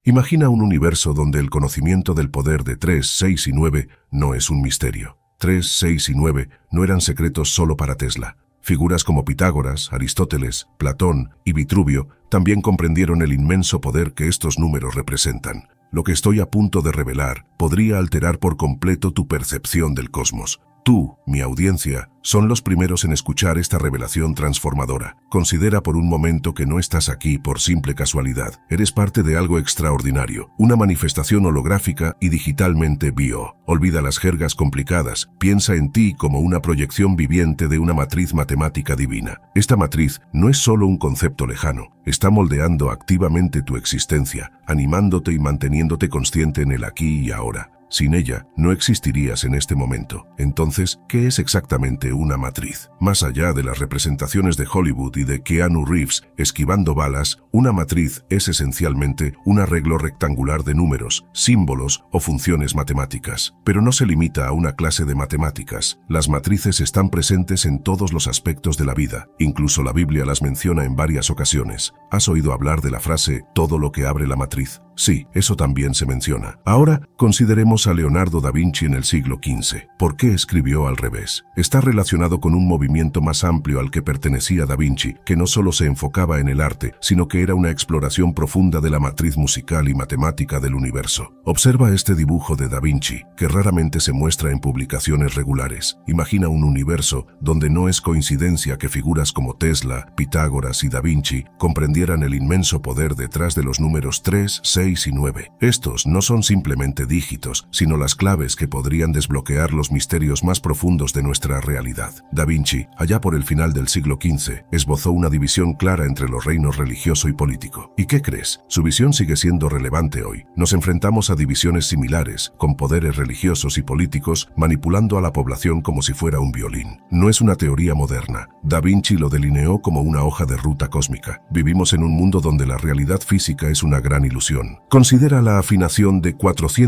Imagina un universo donde el conocimiento del poder de 3, 6 y 9 no es un misterio. 3, 6 y 9 no eran secretos solo para Tesla. Figuras como Pitágoras, Aristóteles, Platón y Vitruvio también comprendieron el inmenso poder que estos números representan. Lo que estoy a punto de revelar podría alterar por completo tu percepción del cosmos. Tú, mi audiencia, son los primeros en escuchar esta revelación transformadora. Considera por un momento que no estás aquí por simple casualidad. Eres parte de algo extraordinario, una manifestación holográfica y digitalmente bio. Olvida las jergas complicadas, piensa en ti como una proyección viviente de una matriz matemática divina. Esta matriz no es solo un concepto lejano, está moldeando activamente tu existencia, animándote y manteniéndote consciente en el aquí y ahora. Sin ella, no existirías en este momento. Entonces, ¿qué es exactamente una matriz? Más allá de las representaciones de Hollywood y de Keanu Reeves esquivando balas, una matriz es esencialmente un arreglo rectangular de números, símbolos o funciones matemáticas. Pero no se limita a una clase de matemáticas. Las matrices están presentes en todos los aspectos de la vida. Incluso la Biblia las menciona en varias ocasiones. ¿Has oído hablar de la frase «todo lo que abre la matriz»? Sí, eso también se menciona. Ahora, consideremos a Leonardo da Vinci en el siglo XV. ¿Por qué escribió al revés? Está relacionado con un movimiento más amplio al que pertenecía da Vinci, que no solo se enfocaba en el arte, sino que era una exploración profunda de la matriz musical y matemática del universo. Observa este dibujo de da Vinci, que raramente se muestra en publicaciones regulares. Imagina un universo donde no es coincidencia que figuras como Tesla, Pitágoras y da Vinci comprendieran el inmenso poder detrás de los números 3, 6 y 9. Estos no son simplemente dígitos, sino las claves que podrían desbloquear los misterios más profundos de nuestra realidad. Da Vinci, allá por el final del siglo XV, esbozó una división clara entre los reinos religioso y político. ¿Y qué crees? Su visión sigue siendo relevante hoy. Nos enfrentamos a divisiones similares, con poderes religiosos y políticos manipulando a la población como si fuera un violín. No es una teoría moderna. Da Vinci lo delineó como una hoja de ruta cósmica. Vivimos en un mundo donde la realidad física es una gran ilusión. Considera la afinación de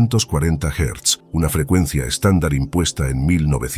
440 Hz, una frecuencia estándar impuesta en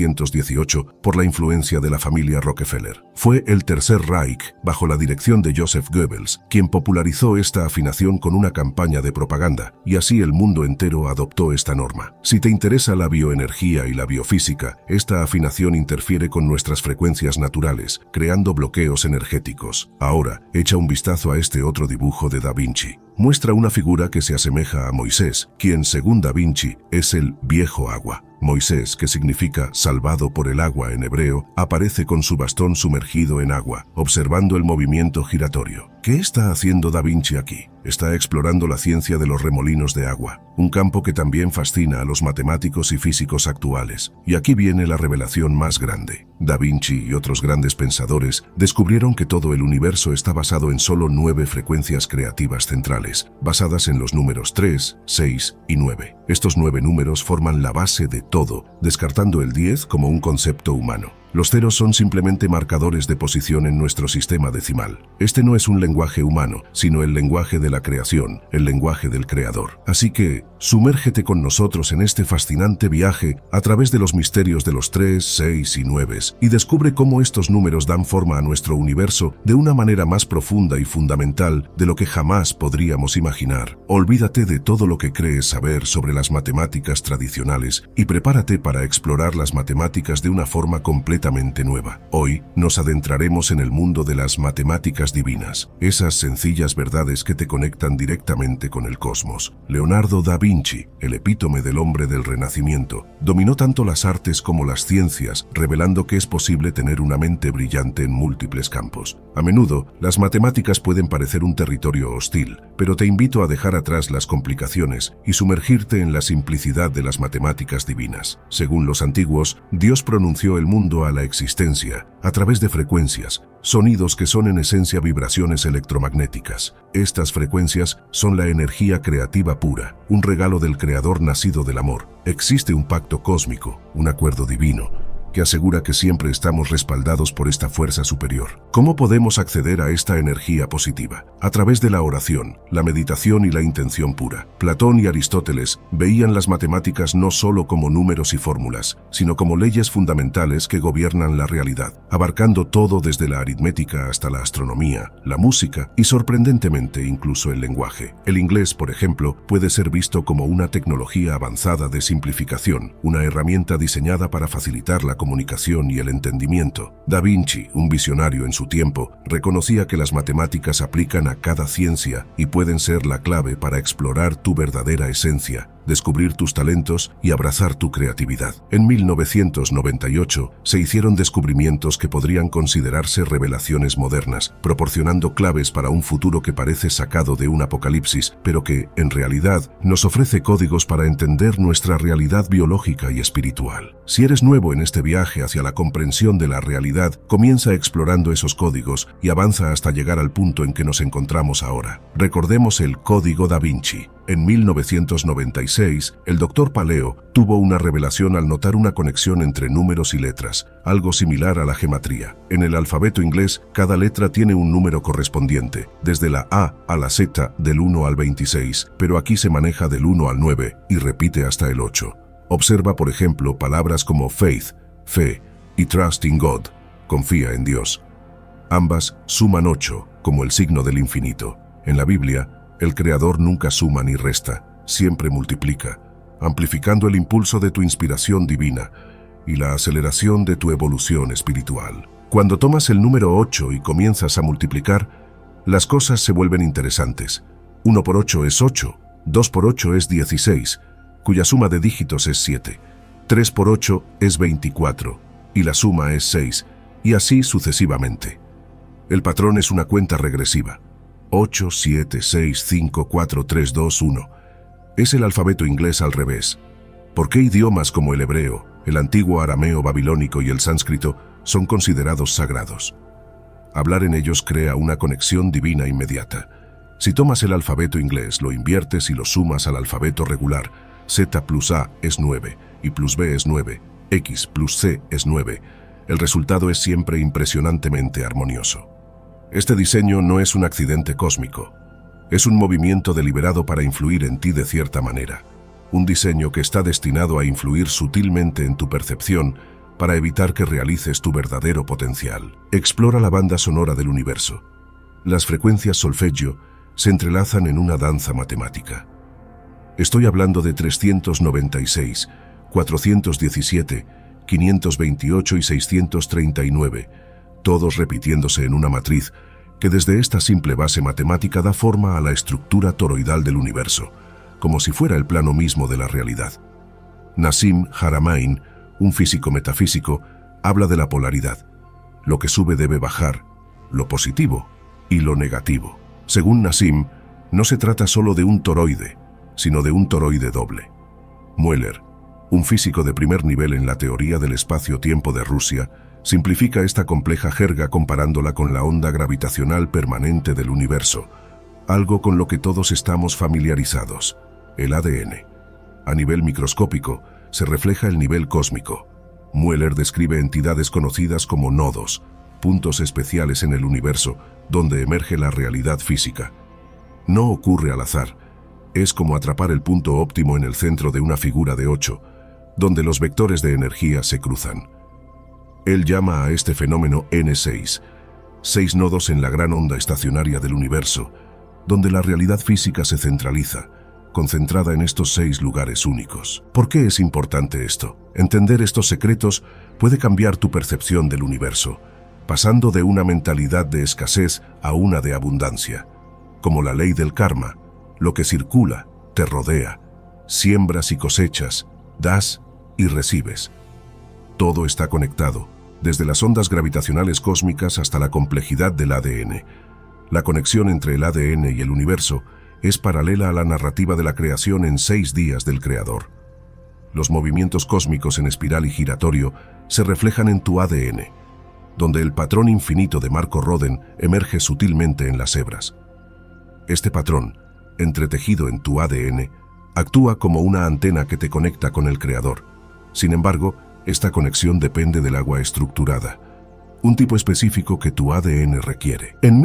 1918 por la influencia de la familia Rockefeller. Fue el Tercer Reich, bajo la dirección de Joseph Goebbels, quien popularizó esta afinación con una campaña de propaganda, y así el mundo entero adoptó esta norma. Si te interesa la bioenergía y la biofísica, esta afinación interfiere con nuestras frecuencias naturales, creando bloqueos energéticos. Ahora, echa un vistazo a este otro dibujo de Da Vinci. Muestra una figura que se asemeja a Moisés, quien, según Da Vinci, es el viejo agua. Moisés, que significa salvado por el agua en hebreo, aparece con su bastón sumergido en agua, observando el movimiento giratorio. ¿Qué está haciendo Da Vinci aquí? Está explorando la ciencia de los remolinos de agua, un campo que también fascina a los matemáticos y físicos actuales. Y aquí viene la revelación más grande. Da Vinci y otros grandes pensadores descubrieron que todo el universo está basado en solo 9 frecuencias creativas centrales, basadas en los números 3, 6 y 9. Estos 9 números forman la base de todo, descartando el 10 como un concepto humano. Los ceros son simplemente marcadores de posición en nuestro sistema decimal. Este no es un lenguaje humano, sino el lenguaje de la creación, el lenguaje del creador. Así que, sumérgete con nosotros en este fascinante viaje a través de los misterios de los 3, 6 y 9 y descubre cómo estos números dan forma a nuestro universo de una manera más profunda y fundamental de lo que jamás podríamos imaginar. Olvídate de todo lo que crees saber sobre las matemáticas tradicionales y prepárate para explorar las matemáticas de una forma completamente nueva. Hoy nos adentraremos en el mundo de las matemáticas divinas, esas sencillas verdades que te conectan directamente con el cosmos. Leonardo da Vinci, el epítome del hombre del Renacimiento, dominó tanto las artes como las ciencias, revelando que es posible tener una mente brillante en múltiples campos. A menudo, las matemáticas pueden parecer un territorio hostil, pero te invito a dejar atrás las complicaciones y sumergirte en la simplicidad de las matemáticas divinas. Según los antiguos, Dios pronunció el mundo a la existencia a través de frecuencias, sonidos que son en esencia vibraciones electromagnéticas. Estas frecuencias son la energía creativa pura, un regalo del Creador nacido del amor. Existe un pacto cósmico, un acuerdo divino, que asegura que siempre estamos respaldados por esta fuerza superior. ¿Cómo podemos acceder a esta energía positiva? A través de la oración, la meditación y la intención pura. Platón y Aristóteles veían las matemáticas no solo como números y fórmulas, sino como leyes fundamentales que gobiernan la realidad, abarcando todo desde la aritmética hasta la astronomía, la música y, sorprendentemente, incluso el lenguaje. El inglés, por ejemplo, puede ser visto como una tecnología avanzada de simplificación, una herramienta diseñada para facilitar la comunicación y el entendimiento. Da Vinci, un visionario en su tiempo, reconocía que las matemáticas aplican a cada ciencia y pueden ser la clave para explorar tu verdadera esencia, descubrir tus talentos y abrazar tu creatividad. En 1998 se hicieron descubrimientos que podrían considerarse revelaciones modernas, proporcionando claves para un futuro que parece sacado de un apocalipsis, pero que, en realidad, nos ofrece códigos para entender nuestra realidad biológica y espiritual. Si eres nuevo en este viaje hacia la comprensión de la realidad, comienza explorando esos códigos y avanza hasta llegar al punto en que nos encontramos ahora. Recordemos el Código Da Vinci. En 1996, el Dr. Paleo tuvo una revelación al notar una conexión entre números y letras, algo similar a la gematría. En el alfabeto inglés, cada letra tiene un número correspondiente, desde la A a la Z del 1 al 26, pero aquí se maneja del 1 al 9 y repite hasta el 8. Observa, por ejemplo, palabras como faith, fe, y trust in God, confía en Dios. Ambas suman 8, como el signo del infinito. En la Biblia, el Creador nunca suma ni resta, siempre multiplica, amplificando el impulso de tu inspiración divina y la aceleración de tu evolución espiritual. Cuando tomas el número 8 y comienzas a multiplicar, las cosas se vuelven interesantes. 1 por 8 es 8, 2 por 8 es 16, cuya suma de dígitos es 7, 3 por 8 es 24, y la suma es 6, y así sucesivamente. El patrón es una cuenta regresiva. 8, 7, 6, 5, 4, 3, 2, 1. Es el alfabeto inglés al revés. ¿Por qué idiomas como el hebreo, el antiguo arameo babilónico y el sánscrito son considerados sagrados? Hablar en ellos crea una conexión divina inmediata. Si tomas el alfabeto inglés, lo inviertes y lo sumas al alfabeto regular, Z plus A es 9, y plus B es 9, X plus C es 9. El resultado es siempre impresionantemente armonioso. Este diseño no es un accidente cósmico. Es un movimiento deliberado para influir en ti de cierta manera. Un diseño que está destinado a influir sutilmente en tu percepción para evitar que realices tu verdadero potencial. Explora la banda sonora del universo. Las frecuencias solfegio se entrelazan en una danza matemática. Estoy hablando de 396, 417, 528 y 639, todos repitiéndose en una matriz que desde esta simple base matemática da forma a la estructura toroidal del universo, como si fuera el plano mismo de la realidad. Nassim Haramein, un físico metafísico, habla de la polaridad. Lo que sube debe bajar, lo positivo y lo negativo. Según Nassim, no se trata solo de un toroide, sino de un toroide doble. Mueller, un físico de primer nivel en la teoría del espacio-tiempo de Rusia, simplifica esta compleja jerga comparándola con la onda gravitacional permanente del universo, algo con lo que todos estamos familiarizados, el ADN. A nivel microscópico, se refleja el nivel cósmico. Mueller describe entidades conocidas como nodos, puntos especiales en el universo donde emerge la realidad física. No ocurre al azar, es como atrapar el punto óptimo en el centro de una figura de 8, donde los vectores de energía se cruzan. Él llama a este fenómeno N6, 6 nodos en la gran onda estacionaria del universo, donde la realidad física se centraliza, concentrada en estos 6 lugares únicos. ¿Por qué es importante esto? Entender estos secretos puede cambiar tu percepción del universo, pasando de una mentalidad de escasez a una de abundancia. Como la ley del karma, lo que circula te rodea, siembras y cosechas, das y recibes. Todo está conectado, desde las ondas gravitacionales cósmicas hasta la complejidad del ADN. La conexión entre el ADN y el universo es paralela a la narrativa de la creación en 6 días del Creador. Los movimientos cósmicos en espiral y giratorio se reflejan en tu ADN, donde el patrón infinito de Marco Roden emerge sutilmente en las hebras. Este patrón, entretejido en tu ADN, actúa como una antena que te conecta con el Creador. Sin embargo, Esta conexión depende del agua estructurada, un tipo específico que tu ADN requiere. En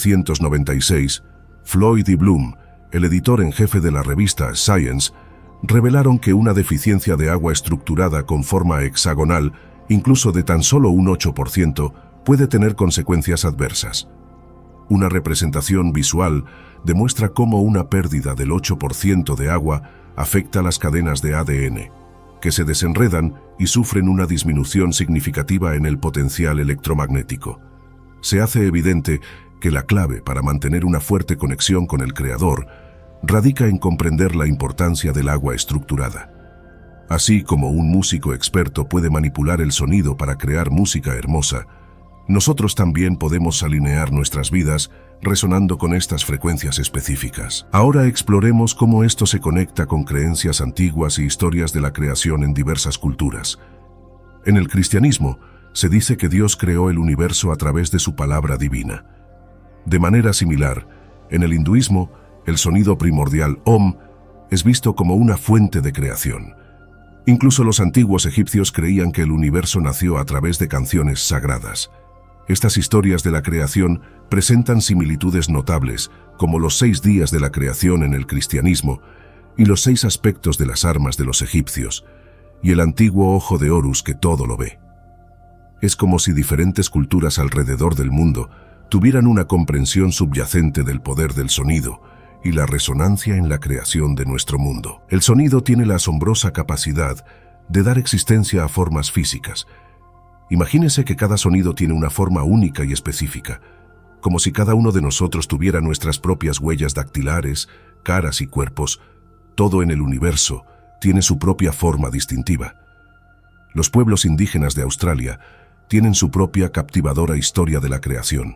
1996, Floyd y Bloom, el editor en jefe de la revista Science, revelaron que una deficiencia de agua estructurada con forma hexagonal, incluso de tan solo un 8%, puede tener consecuencias adversas. Una representación visual demuestra cómo una pérdida del 8% de agua afecta las cadenas de ADN, que se desenredan y sufren una disminución significativa en el potencial electromagnético. Se hace evidente que la clave para mantener una fuerte conexión con el Creador radica en comprender la importancia del agua estructurada. Así como un músico experto puede manipular el sonido para crear música hermosa, nosotros también podemos alinear nuestras vidas resonando con estas frecuencias específicas. Ahora exploremos cómo esto se conecta con creencias antiguas y historias de la creación en diversas culturas. En el cristianismo, se dice que Dios creó el universo a través de su palabra divina. De manera similar, en el hinduismo, el sonido primordial Om es visto como una fuente de creación. Incluso los antiguos egipcios creían que el universo nació a través de canciones sagradas. Estas historias de la creación presentan similitudes notables, como los 6 días de la creación en el cristianismo y los 6 aspectos de las armas de los egipcios, y el antiguo ojo de Horus que todo lo ve. Es como si diferentes culturas alrededor del mundo tuvieran una comprensión subyacente del poder del sonido y la resonancia en la creación de nuestro mundo. El sonido tiene la asombrosa capacidad de dar existencia a formas físicas. Imagínese que cada sonido tiene una forma única y específica, como si cada uno de nosotros tuviera nuestras propias huellas dactilares, caras y cuerpos. Todo en el universo tiene su propia forma distintiva. Los pueblos indígenas de Australia tienen su propia captivadora historia de la creación.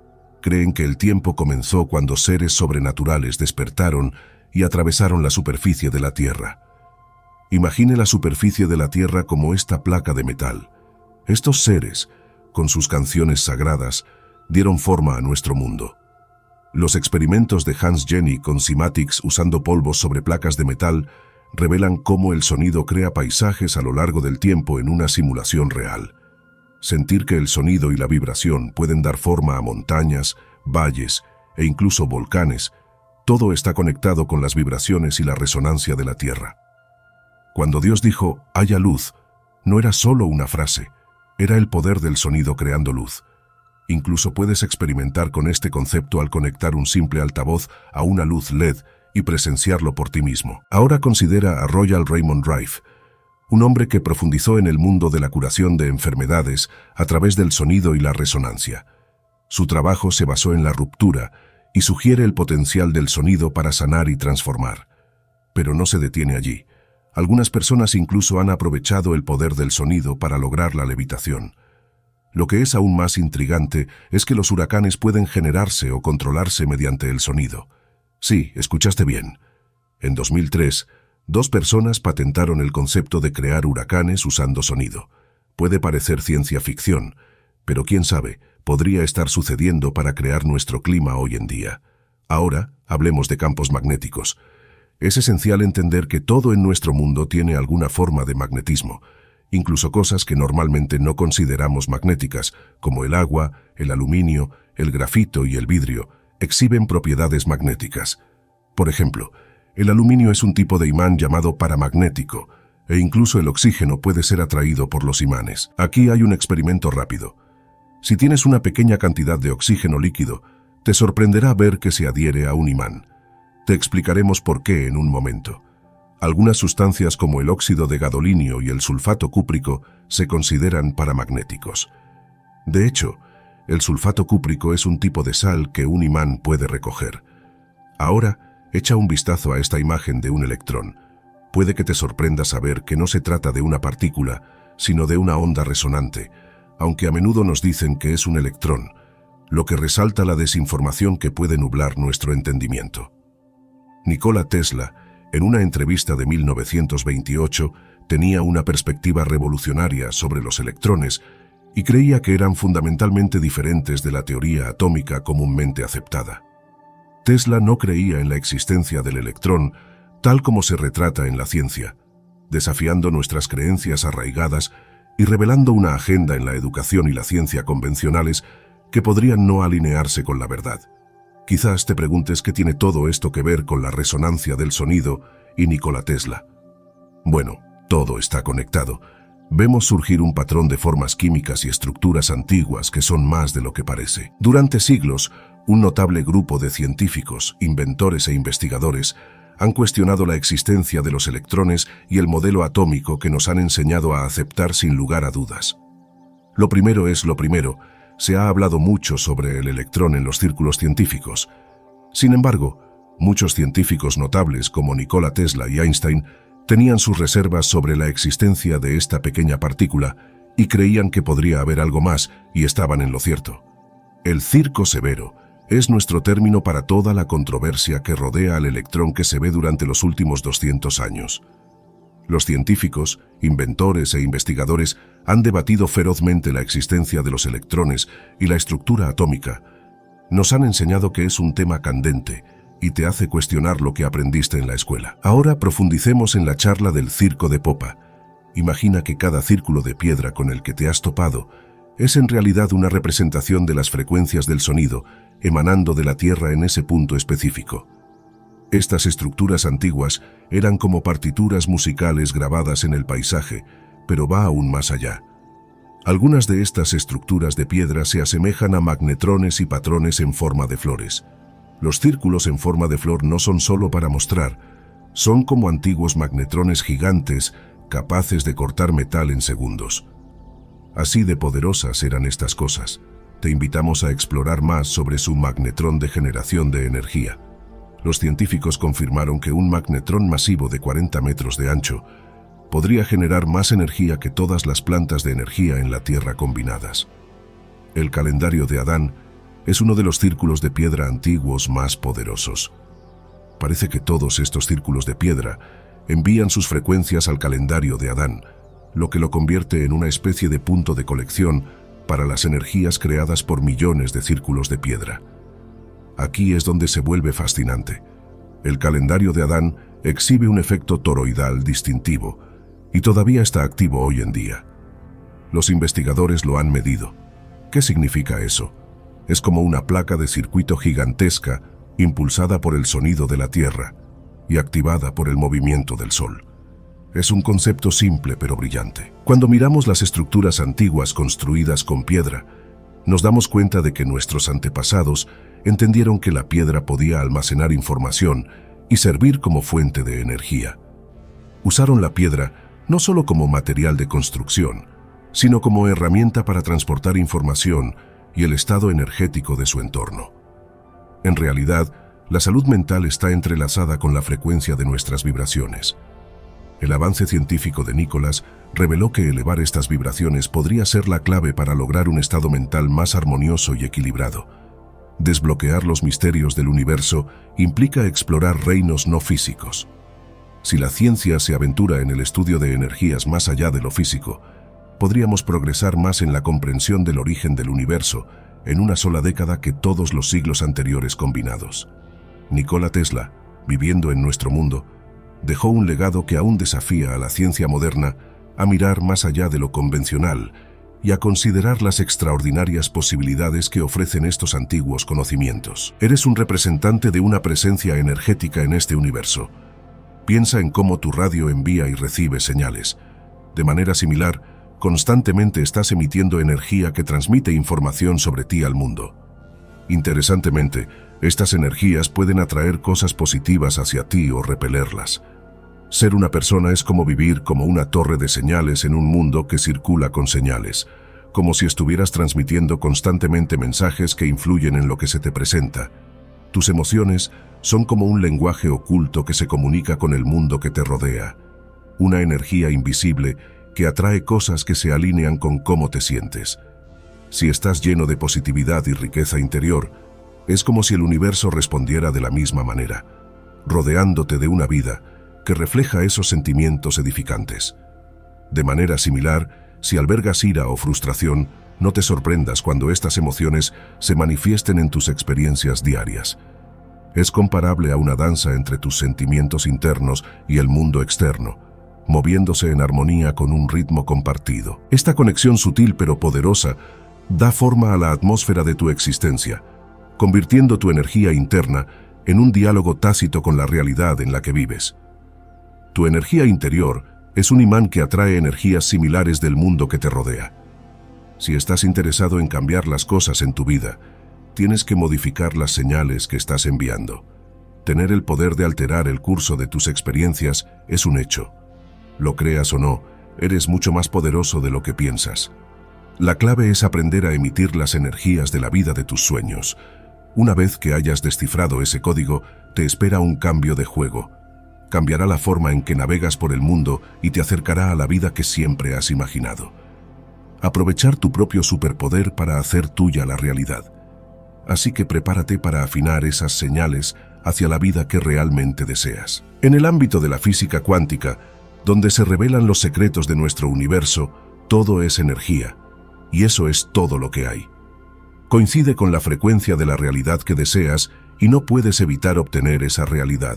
Creen que el tiempo comenzó cuando seres sobrenaturales despertaron y atravesaron la superficie de la Tierra. Imagine la superficie de la Tierra como esta placa de metal. Estos seres, con sus canciones sagradas, dieron forma a nuestro mundo. Los experimentos de Hans Jenny con cymatics usando polvos sobre placas de metal revelan cómo el sonido crea paisajes a lo largo del tiempo en una simulación real. Sentir que el sonido y la vibración pueden dar forma a montañas, valles e incluso volcanes, todo está conectado con las vibraciones y la resonancia de la Tierra. Cuando Dios dijo, haya luz, no era solo una frase, era el poder del sonido creando luz. Incluso puedes experimentar con este concepto al conectar un simple altavoz a una luz LED y presenciarlo por ti mismo. Ahora considera a Royal Raymond Rife, un hombre que profundizó en el mundo de la curación de enfermedades a través del sonido y la resonancia. Su trabajo se basó en la ruptura y sugiere el potencial del sonido para sanar y transformar. Pero no se detiene allí. Algunas personas incluso han aprovechado el poder del sonido para lograr la levitación. Lo que es aún más intrigante es que los huracanes pueden generarse o controlarse mediante el sonido. Sí, escuchaste bien. En 2003, 2 personas patentaron el concepto de crear huracanes usando sonido. Puede parecer ciencia ficción, pero quién sabe, podría estar sucediendo para crear nuestro clima hoy en día. Ahora, hablemos de campos magnéticos. Es esencial entender que todo en nuestro mundo tiene alguna forma de magnetismo, incluso cosas que normalmente no consideramos magnéticas, como el agua, el aluminio, el grafito y el vidrio, exhiben propiedades magnéticas. Por ejemplo, el aluminio es un tipo de imán llamado paramagnético, e incluso el oxígeno puede ser atraído por los imanes. Aquí hay un experimento rápido. Si tienes una pequeña cantidad de oxígeno líquido, te sorprenderá ver que se adhiere a un imán. Te explicaremos por qué en un momento. Algunas sustancias como el óxido de gadolinio y el sulfato cúprico se consideran paramagnéticos. De hecho, el sulfato cúprico es un tipo de sal que un imán puede recoger. Ahora, echa un vistazo a esta imagen de un electrón. Puede que te sorprenda saber que no se trata de una partícula, sino de una onda resonante, aunque a menudo nos dicen que es un electrón, lo que resalta la desinformación que puede nublar nuestro entendimiento. Nikola Tesla, en una entrevista de 1928, tenía una perspectiva revolucionaria sobre los electrones y creía que eran fundamentalmente diferentes de la teoría atómica comúnmente aceptada. Tesla no creía en la existencia del electrón tal como se retrata en la ciencia, desafiando nuestras creencias arraigadas y revelando una agenda en la educación y la ciencia convencionales que podrían no alinearse con la verdad. Quizás te preguntes qué tiene todo esto que ver con la resonancia del sonido y Nikola Tesla. Bueno, todo está conectado. Vemos surgir un patrón de formas químicas y estructuras antiguas que son más de lo que parece. Durante siglos, un notable grupo de científicos, inventores e investigadores han cuestionado la existencia de los electrones y el modelo atómico que nos han enseñado a aceptar sin lugar a dudas. Lo primero es lo primero. Se ha hablado mucho sobre el electrón en los círculos científicos. Sin embargo, muchos científicos notables como Nikola Tesla y Einstein tenían sus reservas sobre la existencia de esta pequeña partícula y creían que podría haber algo más, y estaban en lo cierto. El circo severo es nuestro término para toda la controversia que rodea al electrón que se ve durante los últimos 200 años. Los científicos, inventores e investigadores han debatido ferozmente la existencia de los electrones y la estructura atómica. Nos han enseñado que es un tema candente y te hace cuestionar lo que aprendiste en la escuela. Ahora profundicemos en la charla del circo de popa. Imagina que cada círculo de piedra con el que te has topado es en realidad una representación de las frecuencias del sonido emanando de la Tierra en ese punto específico. Estas estructuras antiguas eran como partituras musicales grabadas en el paisaje, pero va aún más allá. Algunas de estas estructuras de piedra se asemejan a magnetrones y patrones en forma de flores. Los círculos en forma de flor no son solo para mostrar, son como antiguos magnetrones gigantes capaces de cortar metal en segundos. Así de poderosas eran estas cosas. Te invitamos a explorar más sobre su magnetrón de generación de energía. Los científicos confirmaron que un magnetrón masivo de 40 metros de ancho podría generar más energía que todas las plantas de energía en la Tierra combinadas. El calendario de Adán es uno de los círculos de piedra antiguos más poderosos. Parece que todos estos círculos de piedra envían sus frecuencias al calendario de Adán, lo que lo convierte en una especie de punto de colección para las energías creadas por millones de círculos de piedra. Aquí es donde se vuelve fascinante. El calendario de Adán exhibe un efecto toroidal distintivo y todavía está activo hoy en día. Los investigadores lo han medido. ¿Qué significa eso? Es como una placa de circuito gigantesca impulsada por el sonido de la Tierra y activada por el movimiento del Sol. Es un concepto simple pero brillante. Cuando miramos las estructuras antiguas construidas con piedra, nos damos cuenta de que nuestros antepasados entendieron que la piedra podía almacenar información y servir como fuente de energía. Usaron la piedra no solo como material de construcción, sino como herramienta para transportar información y el estado energético de su entorno. En realidad, la salud mental está entrelazada con la frecuencia de nuestras vibraciones. El avance científico de Nicholas reveló que elevar estas vibraciones podría ser la clave para lograr un estado mental más armonioso y equilibrado. Desbloquear los misterios del universo implica explorar reinos no físicos. Si la ciencia se aventura en el estudio de energías más allá de lo físico, podríamos progresar más en la comprensión del origen del universo en una sola década que todos los siglos anteriores combinados. Nikola Tesla, viviendo en nuestro mundo, dejó un legado que aún desafía a la ciencia moderna a mirar más allá de lo convencional y a considerar las extraordinarias posibilidades que ofrecen estos antiguos conocimientos. Eres un representante de una presencia energética en este universo. Piensa en cómo tu radio envía y recibe señales. De manera similar, constantemente estás emitiendo energía que transmite información sobre ti al mundo. Interesantemente, estas energías pueden atraer cosas positivas hacia ti o repelerlas. Ser una persona es como vivir como una torre de señales en un mundo que circula con señales, como si estuvieras transmitiendo constantemente mensajes que influyen en lo que se te presenta. Tus emociones son como un lenguaje oculto que se comunica con el mundo que te rodea, una energía invisible que atrae cosas que se alinean con cómo te sientes. Si estás lleno de positividad y riqueza interior, es como si el universo respondiera de la misma manera, rodeándote de una vida que refleja esos sentimientos edificantes. De manera similar, si albergas ira o frustración, no te sorprendas cuando estas emociones se manifiesten en tus experiencias diarias. Es comparable a una danza entre tus sentimientos internos y el mundo externo, moviéndose en armonía con un ritmo compartido. Esta conexión sutil pero poderosa da forma a la atmósfera de tu existencia, convirtiendo tu energía interna en un diálogo tácito con la realidad en la que vives. Tu energía interior es un imán que atrae energías similares del mundo que te rodea. Si estás interesado en cambiar las cosas en tu vida, tienes que modificar las señales que estás enviando. Tener el poder de alterar el curso de tus experiencias es un hecho. Lo creas o no, eres mucho más poderoso de lo que piensas. La clave es aprender a emitir las energías de la vida de tus sueños. Una vez que hayas descifrado ese código, te espera un cambio de juego. Cambiará la forma en que navegas por el mundo y te acercará a la vida que siempre has imaginado. Aprovechar tu propio superpoder para hacer tuya la realidad. Así que prepárate para afinar esas señales hacia la vida que realmente deseas. En el ámbito de la física cuántica, donde se revelan los secretos de nuestro universo, todo es energía, y eso es todo lo que hay. Coincide con la frecuencia de la realidad que deseas y no puedes evitar obtener esa realidad.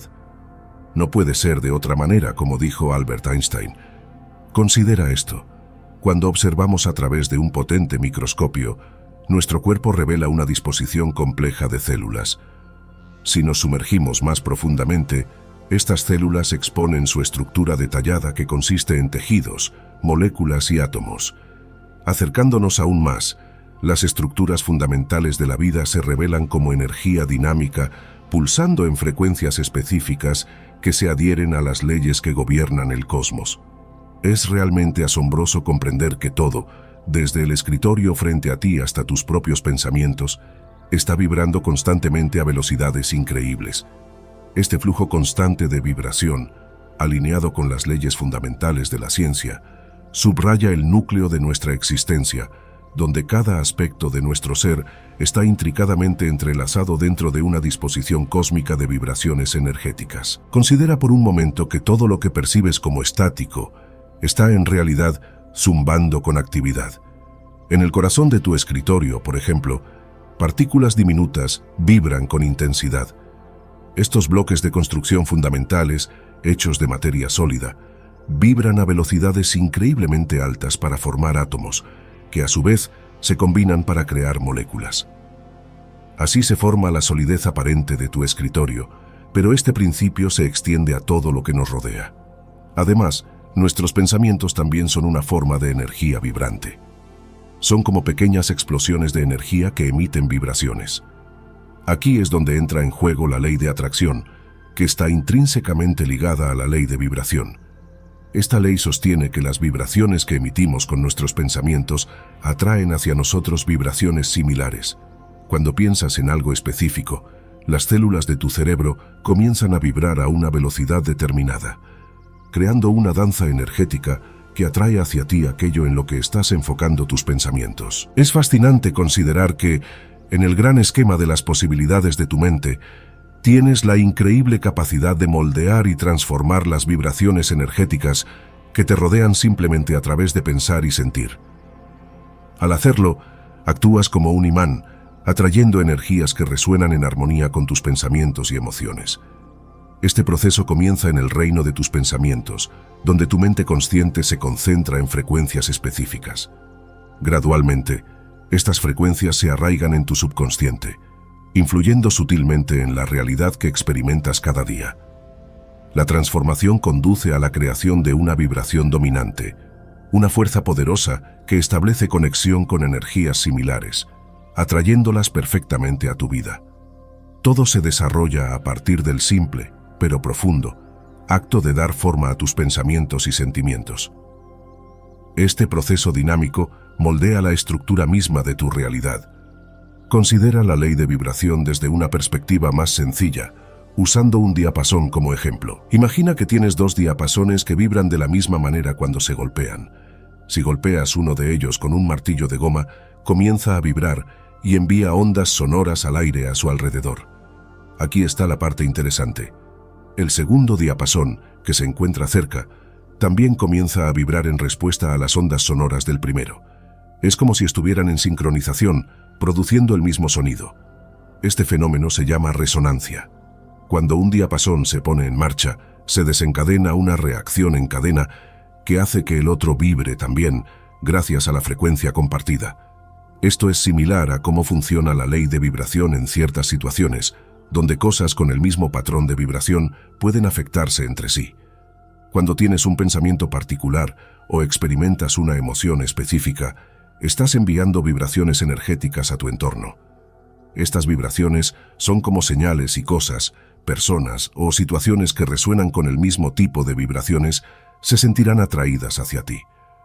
No puede ser de otra manera, como dijo Albert Einstein. Considera esto. Cuando observamos a través de un potente microscopio, nuestro cuerpo revela una disposición compleja de células. Si nos sumergimos más profundamente, estas células exponen su estructura detallada que consiste en tejidos, moléculas y átomos. Acercándonos aún más, las estructuras fundamentales de la vida se revelan como energía dinámica, pulsando en frecuencias específicas que se adhieren a las leyes que gobiernan el cosmos. Es realmente asombroso comprender que todo, desde el escritorio frente a ti hasta tus propios pensamientos, está vibrando constantemente a velocidades increíbles. Este flujo constante de vibración, alineado con las leyes fundamentales de la ciencia, subraya el núcleo de nuestra existencia, donde cada aspecto de nuestro ser está intricadamente entrelazado dentro de una disposición cósmica de vibraciones energéticas. Considera por un momento que todo lo que percibes como estático está en realidad zumbando con actividad. En el corazón de tu escritorio, por ejemplo, partículas diminutas vibran con intensidad. Estos bloques de construcción fundamentales, hechos de materia sólida, vibran a velocidades increíblemente altas para formar átomos, que a su vez se combinan para crear moléculas. Así se forma la solidez aparente de tu escritorio, pero este principio se extiende a todo lo que nos rodea. Además, nuestros pensamientos también son una forma de energía vibrante. Son como pequeñas explosiones de energía que emiten vibraciones. Aquí es donde entra en juego la ley de atracción, que está intrínsecamente ligada a la ley de vibración. Esta ley sostiene que las vibraciones que emitimos con nuestros pensamientos atraen hacia nosotros vibraciones similares. Cuando piensas en algo específico, las células de tu cerebro comienzan a vibrar a una velocidad determinada, creando una danza energética que atrae hacia ti aquello en lo que estás enfocando tus pensamientos. Es fascinante considerar que, en el gran esquema de las posibilidades de tu mente, tienes la increíble capacidad de moldear y transformar las vibraciones energéticas que te rodean simplemente a través de pensar y sentir. Al hacerlo, actúas como un imán, atrayendo energías que resuenan en armonía con tus pensamientos y emociones. Este proceso comienza en el reino de tus pensamientos, donde tu mente consciente se concentra en frecuencias específicas. Gradualmente, estas frecuencias se arraigan en tu subconsciente, influyendo sutilmente en la realidad que experimentas cada día. La transformación conduce a la creación de una vibración dominante, una fuerza poderosa que establece conexión con energías similares, atrayéndolas perfectamente a tu vida. Todo se desarrolla a partir del simple, pero profundo, acto de dar forma a tus pensamientos y sentimientos. Este proceso dinámico moldea la estructura misma de tu realidad. Considera la ley de vibración desde una perspectiva más sencilla, usando un diapasón como ejemplo. Imagina que tienes dos diapasones que vibran de la misma manera cuando se golpean. Si golpeas uno de ellos con un martillo de goma, comienza a vibrar y envía ondas sonoras al aire a su alrededor. Aquí está la parte interesante. El segundo diapasón, que se encuentra cerca, también comienza a vibrar en respuesta a las ondas sonoras del primero. Es como si estuvieran en sincronización, produciendo el mismo sonido. Este fenómeno se llama resonancia. Cuando un diapasón se pone en marcha, se desencadena una reacción en cadena que hace que el otro vibre también, gracias a la frecuencia compartida. Esto es similar a cómo funciona la ley de vibración en ciertas situaciones, donde cosas con el mismo patrón de vibración pueden afectarse entre sí. Cuando tienes un pensamiento particular o experimentas una emoción específica, estás enviando vibraciones energéticas a tu entorno. Estas vibraciones son como señales y cosas, personas o situaciones que resuenan con el mismo tipo de vibraciones se sentirán atraídas hacia ti.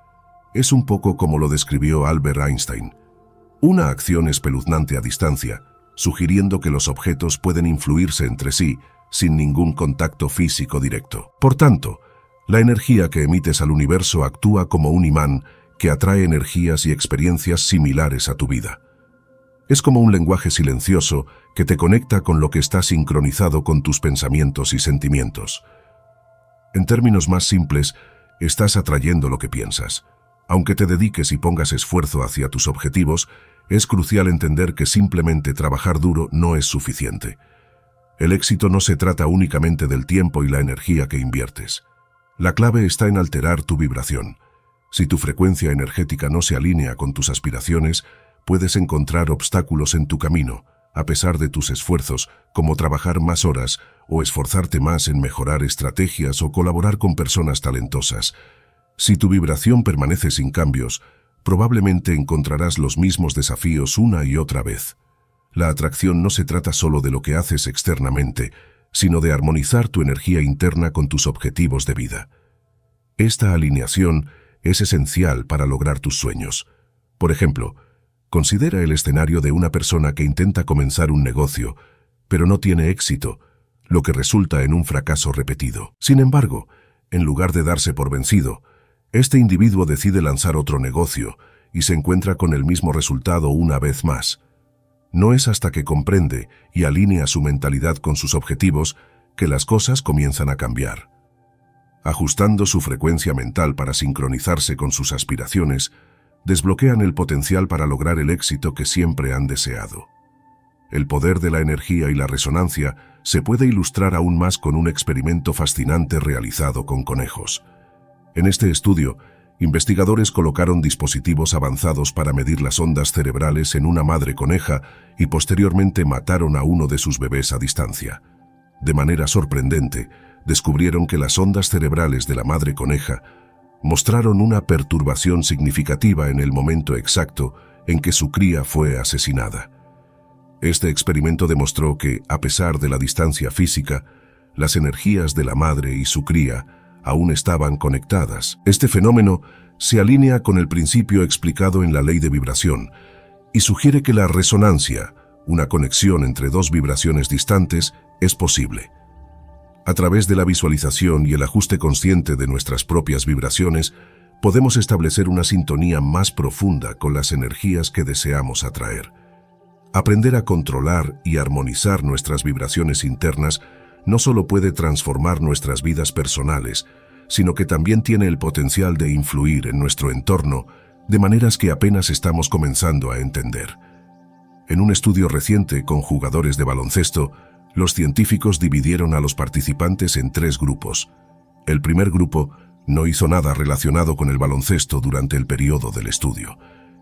Es un poco como lo describió Albert Einstein. Una acción espeluznante a distancia, sugiriendo que los objetos pueden influirse entre sí sin ningún contacto físico directo. Por tanto, la energía que emites al universo actúa como un imán que atrae energías y experiencias similares a tu vida. Es como un lenguaje silencioso que te conecta con lo que está sincronizado con tus pensamientos y sentimientos. En términos más simples, estás atrayendo lo que piensas. Aunque te dediques y pongas esfuerzo hacia tus objetivos, es crucial entender que simplemente trabajar duro no es suficiente. El éxito no se trata únicamente del tiempo y la energía que inviertes. La clave está en alterar tu vibración. Si tu frecuencia energética no se alinea con tus aspiraciones, puedes encontrar obstáculos en tu camino, a pesar de tus esfuerzos, como trabajar más horas o esforzarte más en mejorar estrategias o colaborar con personas talentosas. Si tu vibración permanece sin cambios, probablemente encontrarás los mismos desafíos una y otra vez. La atracción no se trata solo de lo que haces externamente, sino de armonizar tu energía interna con tus objetivos de vida. Esta alineación es esencial para lograr tus sueños. Por ejemplo, considera el escenario de una persona que intenta comenzar un negocio, pero no tiene éxito, lo que resulta en un fracaso repetido. Sin embargo, en lugar de darse por vencido, este individuo decide lanzar otro negocio y se encuentra con el mismo resultado una vez más. No es hasta que comprende y alinea su mentalidad con sus objetivos que las cosas comienzan a cambiar. Ajustando su frecuencia mental para sincronizarse con sus aspiraciones, desbloquean el potencial para lograr el éxito que siempre han deseado. El poder de la energía y la resonancia se puede ilustrar aún más con un experimento fascinante realizado con conejos. En este estudio, investigadores colocaron dispositivos avanzados para medir las ondas cerebrales en una madre coneja y posteriormente mataron a uno de sus bebés a distancia. De manera sorprendente, descubrieron que las ondas cerebrales de la madre coneja mostraron una perturbación significativa en el momento exacto en que su cría fue asesinada. Este experimento demostró que, a pesar de la distancia física, las energías de la madre y su cría aún estaban conectadas. Este fenómeno se alinea con el principio explicado en la ley de vibración y sugiere que la resonancia, una conexión entre dos vibraciones distantes, es posible. A través de la visualización y el ajuste consciente de nuestras propias vibraciones, podemos establecer una sintonía más profunda con las energías que deseamos atraer. Aprender a controlar y armonizar nuestras vibraciones internas no solo puede transformar nuestras vidas personales, sino que también tiene el potencial de influir en nuestro entorno de maneras que apenas estamos comenzando a entender. En un estudio reciente con jugadores de baloncesto, los científicos dividieron a los participantes en 3 grupos. El primer grupo no hizo nada relacionado con el baloncesto durante el periodo del estudio.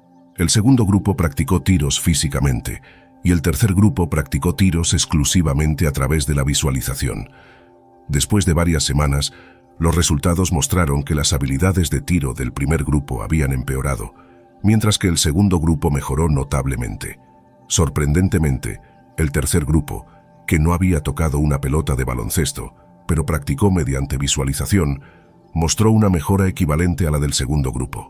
El segundo grupo practicó tiros físicamente, y el tercer grupo practicó tiros exclusivamente a través de la visualización. Después de varias semanas, los resultados mostraron que las habilidades de tiro del primer grupo habían empeorado, mientras que el segundo grupo mejoró notablemente. Sorprendentemente, el tercer grupo, que no había tocado una pelota de baloncesto, pero practicó mediante visualización, mostró una mejora equivalente a la del segundo grupo.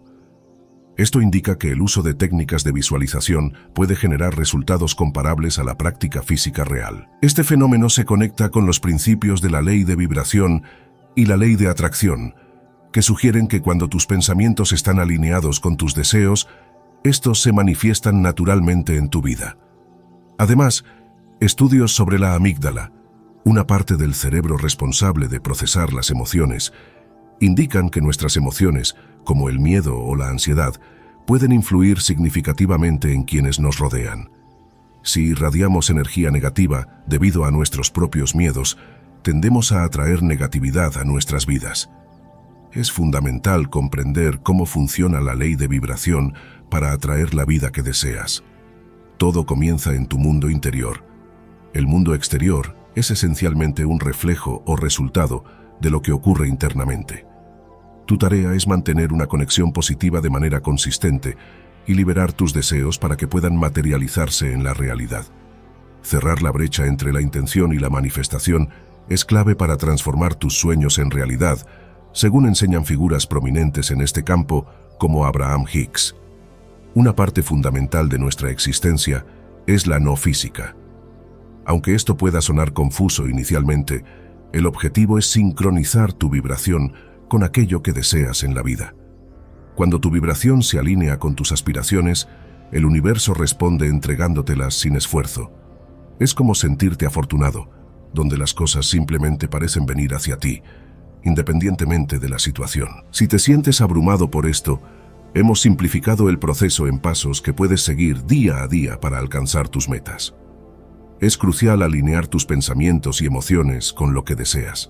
Esto indica que el uso de técnicas de visualización puede generar resultados comparables a la práctica física real. Este fenómeno se conecta con los principios de la ley de vibración y la ley de atracción, que sugieren que cuando tus pensamientos están alineados con tus deseos, estos se manifiestan naturalmente en tu vida. Además, estudios sobre la amígdala, una parte del cerebro responsable de procesar las emociones, indican que nuestras emociones, como el miedo o la ansiedad, pueden influir significativamente en quienes nos rodean. Si irradiamos energía negativa debido a nuestros propios miedos, tendemos a atraer negatividad a nuestras vidas. Es fundamental comprender cómo funciona la ley de vibración para atraer la vida que deseas. Todo comienza en tu mundo interior. El mundo exterior es esencialmente un reflejo o resultado de lo que ocurre internamente. Tu tarea es mantener una conexión positiva de manera consistente y liberar tus deseos para que puedan materializarse en la realidad. Cerrar la brecha entre la intención y la manifestación es clave para transformar tus sueños en realidad, según enseñan figuras prominentes en este campo como Abraham Hicks. Una parte fundamental de nuestra existencia es la no física. Aunque esto pueda sonar confuso inicialmente, el objetivo es sincronizar tu vibración con aquello que deseas en la vida. Cuando tu vibración se alinea con tus aspiraciones, el universo responde entregándotelas sin esfuerzo. Es como sentirte afortunado, donde las cosas simplemente parecen venir hacia ti, independientemente de la situación. Si te sientes abrumado por esto, hemos simplificado el proceso en pasos que puedes seguir día a día para alcanzar tus metas. Es crucial alinear tus pensamientos y emociones con lo que deseas.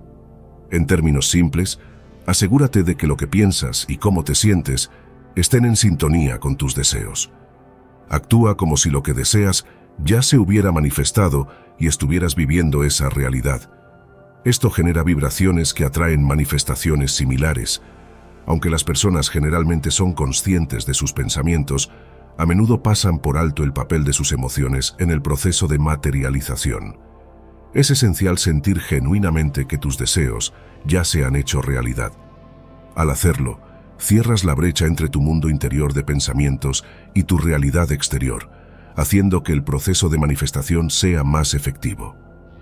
En términos simples, asegúrate de que lo que piensas y cómo te sientes estén en sintonía con tus deseos. Actúa como si lo que deseas ya se hubiera manifestado y estuvieras viviendo esa realidad. Esto genera vibraciones que atraen manifestaciones similares. Aunque las personas generalmente son conscientes de sus pensamientos, a menudo pasan por alto el papel de sus emociones en el proceso de materialización. Es esencial sentir genuinamente que tus deseos ya se han hecho realidad. Al hacerlo, cierras la brecha entre tu mundo interior de pensamientos y tu realidad exterior, haciendo que el proceso de manifestación sea más efectivo.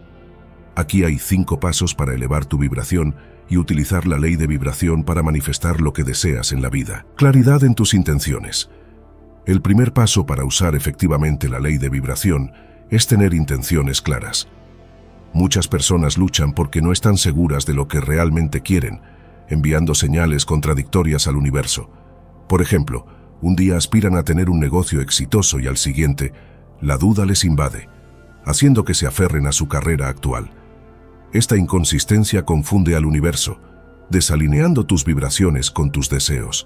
Aquí hay 5 pasos para elevar tu vibración y utilizar la ley de vibración para manifestar lo que deseas en la vida. Claridad en tus intenciones. El primer paso para usar efectivamente la ley de vibración es tener intenciones claras. Muchas personas luchan porque no están seguras de lo que realmente quieren, enviando señales contradictorias al universo. Por ejemplo, un día aspiran a tener un negocio exitoso y al siguiente, la duda les invade, haciendo que se aferren a su carrera actual. Esta inconsistencia confunde al universo, desalineando tus vibraciones con tus deseos.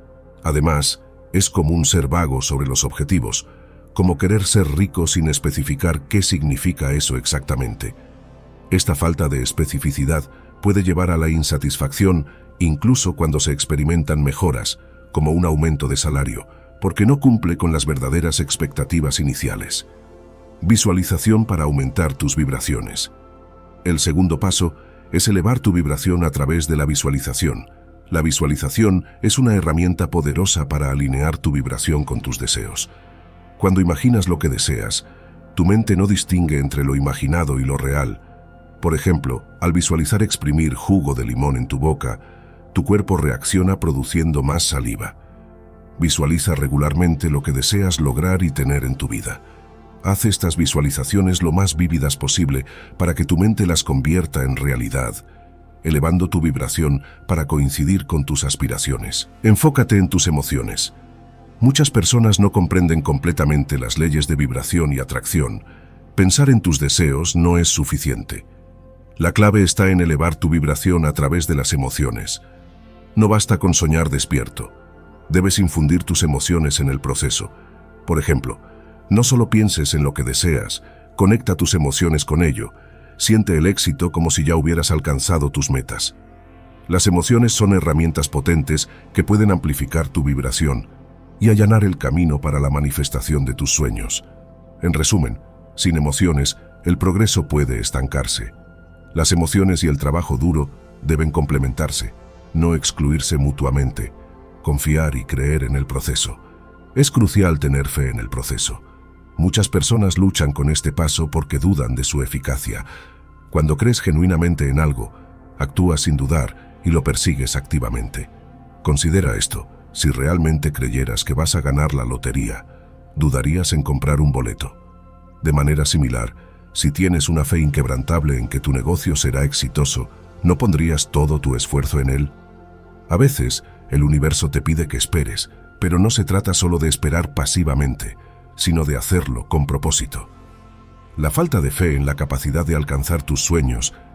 Además, es común ser vago sobre los objetivos, como querer ser rico sin especificar qué significa eso exactamente. Esta falta de especificidad puede llevar a la insatisfacción incluso cuando se experimentan mejoras, como un aumento de salario, porque no cumple con las verdaderas expectativas iniciales. Visualización para aumentar tus vibraciones. El segundo paso es elevar tu vibración a través de la visualización. La visualización es una herramienta poderosa para alinear tu vibración con tus deseos. Cuando imaginas lo que deseas, tu mente no distingue entre lo imaginado y lo real. Por ejemplo, al visualizar exprimir jugo de limón en tu boca, tu cuerpo reacciona produciendo más saliva. Visualiza regularmente lo que deseas lograr y tener en tu vida. Haz estas visualizaciones lo más vívidas posible para que tu mente las convierta en realidad, elevando tu vibración para coincidir con tus aspiraciones. Enfócate en tus emociones. Muchas personas no comprenden completamente las leyes de vibración y atracción. Pensar en tus deseos no es suficiente. La clave está en elevar tu vibración a través de las emociones. No basta con soñar despierto. Debes infundir tus emociones en el proceso. Por ejemplo, no solo pienses en lo que deseas, conecta tus emociones con ello. Siente el éxito como si ya hubieras alcanzado tus metas. Las emociones son herramientas potentes que pueden amplificar tu vibración y allanar el camino para la manifestación de tus sueños. En resumen, sin emociones, el progreso puede estancarse. Las emociones y el trabajo duro deben complementarse, no excluirse mutuamente. Confiar y creer en el proceso. Es crucial tener fe en el proceso. Muchas personas luchan con este paso porque dudan de su eficacia. Cuando crees genuinamente en algo, actúas sin dudar y lo persigues activamente. Considera esto: si realmente creyeras que vas a ganar la lotería, ¿dudarías en comprar un boleto? De manera similar, si tienes una fe inquebrantable en que tu negocio será exitoso, ¿no pondrías todo tu esfuerzo en él? A veces, el universo te pide que esperes, pero no se trata solo de esperar pasivamente, sino de hacerlo con propósito. La falta de fe en la capacidad de alcanzar tus sueños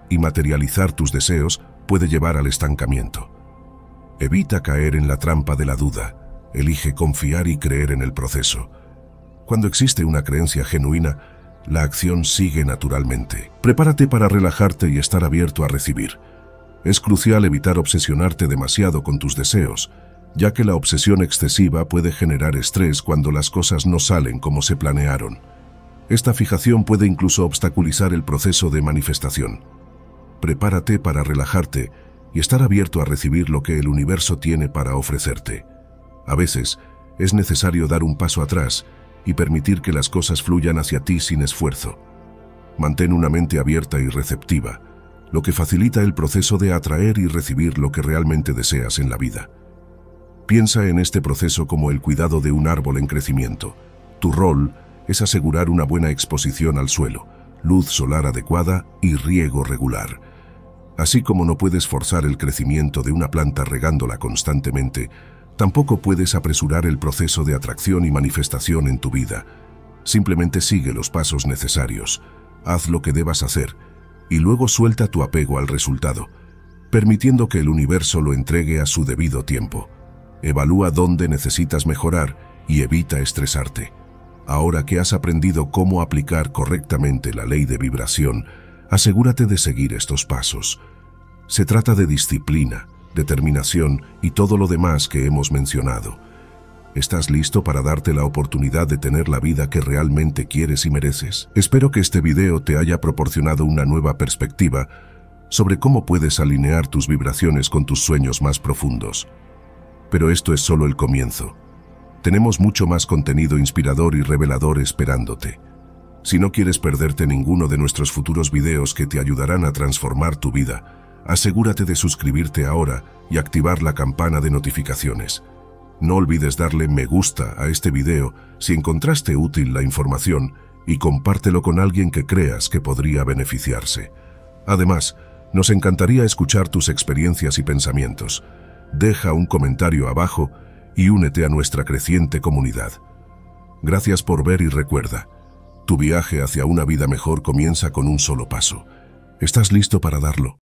y materializar tus deseos puede llevar al estancamiento. Evita caer en la trampa de la duda. Elige confiar y creer en el proceso. Cuando existe una creencia genuina, la acción sigue naturalmente. Prepárate para relajarte y estar abierto a recibir. Es crucial evitar obsesionarte demasiado con tus deseos, ya que la obsesión excesiva puede generar estrés cuando las cosas no salen como se planearon. Esta fijación puede incluso obstaculizar el proceso de manifestación. Prepárate para relajarte y estar abierto a recibir lo que el universo tiene para ofrecerte. A veces, es necesario dar un paso atrás y permitir que las cosas fluyan hacia ti sin esfuerzo. Mantén una mente abierta y receptiva, lo que facilita el proceso de atraer y recibir lo que realmente deseas en la vida. Piensa en este proceso como el cuidado de un árbol en crecimiento. Tu rol es asegurar una buena exposición al suelo, luz solar adecuada y riego regular. Así como no puedes forzar el crecimiento de una planta regándola constantemente, tampoco puedes apresurar el proceso de atracción y manifestación en tu vida. Simplemente sigue los pasos necesarios, haz lo que debas hacer, y luego suelta tu apego al resultado, permitiendo que el universo lo entregue a su debido tiempo. Evalúa dónde necesitas mejorar y evita estresarte. Ahora que has aprendido cómo aplicar correctamente la ley de vibración, asegúrate de seguir estos pasos. Se trata de disciplina, determinación y todo lo demás que hemos mencionado. ¿Estás listo para darte la oportunidad de tener la vida que realmente quieres y mereces? Espero que este video te haya proporcionado una nueva perspectiva sobre cómo puedes alinear tus vibraciones con tus sueños más profundos. Pero esto es solo el comienzo. Tenemos mucho más contenido inspirador y revelador esperándote. Si no quieres perderte ninguno de nuestros futuros videos que te ayudarán a transformar tu vida, asegúrate de suscribirte ahora y activar la campana de notificaciones. No olvides darle me gusta a este video si encontraste útil la información y compártelo con alguien que creas que podría beneficiarse. Además, nos encantaría escuchar tus experiencias y pensamientos. Deja un comentario abajo y únete a nuestra creciente comunidad. Gracias por ver y recuerda, tu viaje hacia una vida mejor comienza con un solo paso. ¿Estás listo para darlo?